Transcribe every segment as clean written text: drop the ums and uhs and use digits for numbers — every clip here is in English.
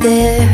there.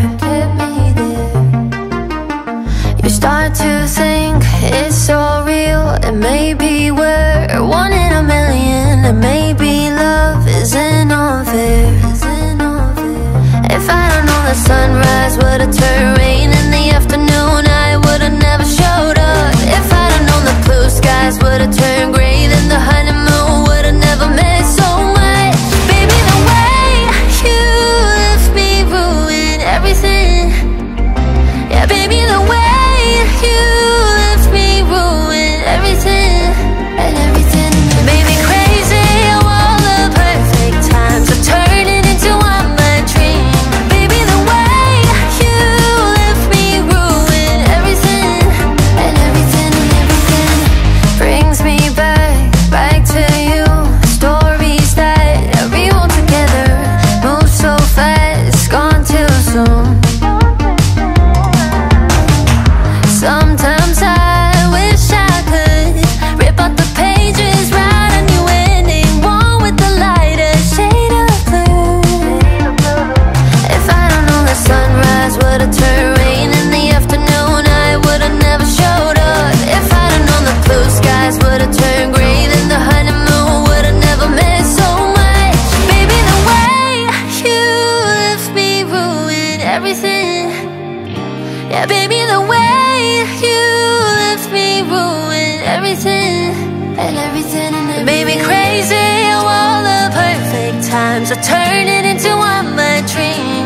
You start to think it's so real, and maybe we're one in a million, and maybe love isn't unfair. If I'd have known the sunrise would've turned rain in the afternoon, I would've never showed up. If I'd have known the blue skies would've turned gray, then the honeymoon would've never meant so much. Baby, the way you left me ruined everything. Yeah, baby, the way you left me ruined everything. And everything made me crazy. All the perfect times are turning into what my dream. Baby, the way you left me ruined everything. And everything brings me back to you. Stories that we hold together, move so fast, gone too soon. Sometimes I wish I could rip out the pages, write a new ending, one with the lighter shade of blue. If I don't know the sunrise would've turned rain in the afternoon, I would've never showed up. If I'd have known the blue skies would've turned gray, then the honeymoon would've never meant so much. Baby, the way you left me ruined everything. Yeah, baby, the way you left me ruined everything. And everything made me crazy. All the perfect times are turning into what my dream.